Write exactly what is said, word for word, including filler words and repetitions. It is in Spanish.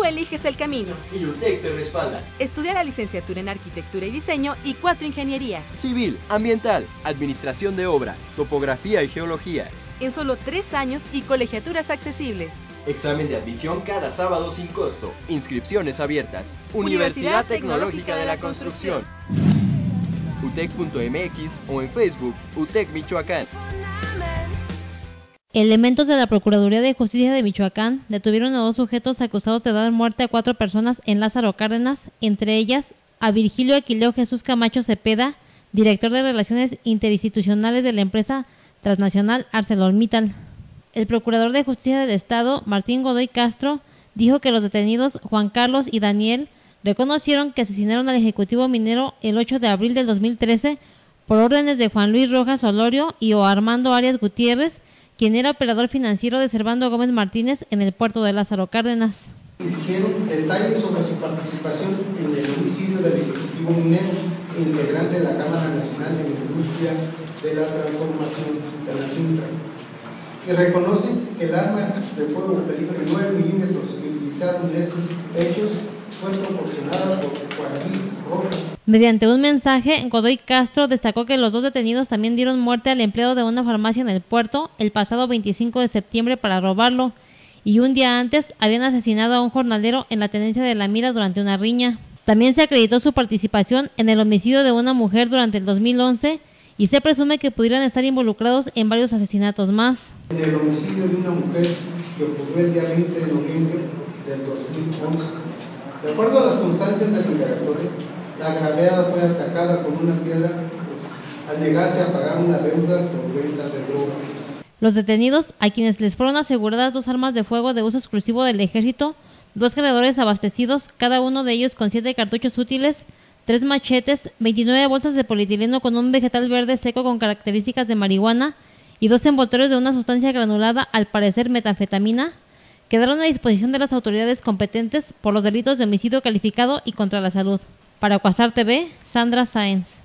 Tú eliges el camino. Y UTEC te respalda. Estudia la licenciatura en Arquitectura y Diseño y cuatro ingenierías. Civil, Ambiental, Administración de Obra, Topografía y Geología. En solo tres años y colegiaturas accesibles. Examen de admisión cada sábado sin costo. Inscripciones abiertas. Universidad Tecnológica de la Construcción. utec punto m x o en Facebook UTEC Michoacán. Elementos de la Procuraduría de Justicia de Michoacán detuvieron a dos sujetos acusados de dar muerte a cuatro personas en Lázaro Cárdenas, entre ellas a Virgilio Aquileo Jesús Camacho Cepeda, director de Relaciones Interinstitucionales de la empresa transnacional ArcelorMittal. El Procurador de Justicia del Estado, Martín Godoy Castro, dijo que los detenidos Juan Carlos y Daniel reconocieron que asesinaron al ejecutivo minero el ocho de abril del dos mil trece por órdenes de Juan Luis Rojas Olorio y o Armando Arias Gutiérrez, quien era operador financiero de Servando Gómez Martínez en el puerto de Lázaro Cárdenas. Dijeron detalles sobre su participación en el homicidio del ejecutivo minero, integrante de la Cámara Nacional de la Industria de la Transformación de la Sintra, y reconocen que el arma de fuego calibre nueve milímetros que utilizaron en esos hechos fue proporcionada por Juan Luis Rojas. Mediante un mensaje, Godoy Castro destacó que los dos detenidos también dieron muerte al empleado de una farmacia en el puerto el pasado veinticinco de septiembre para robarlo, y un día antes habían asesinado a un jornalero en la tenencia de La Mira durante una riña. También se acreditó su participación en el homicidio de una mujer durante el dos mil once y se presume que pudieran estar involucrados en varios asesinatos más. En el homicidio de una mujer que ocurrió el día veinte de noviembre del dos mil once. De acuerdo a las constancias del interrogatorio, la agraviada fue atacada con una piedra al negarse a pagar una deuda por ventas de drogas. Los detenidos, a quienes les fueron aseguradas dos armas de fuego de uso exclusivo del ejército, dos cargadores abastecidos, cada uno de ellos con siete cartuchos útiles, tres machetes, veintinueve bolsas de polietileno con un vegetal verde seco con características de marihuana y dos envoltorios de una sustancia granulada, al parecer metanfetamina, quedaron a disposición de las autoridades competentes por los delitos de homicidio calificado y contra la salud. Para Cuasar T V, Sandra Sáenz.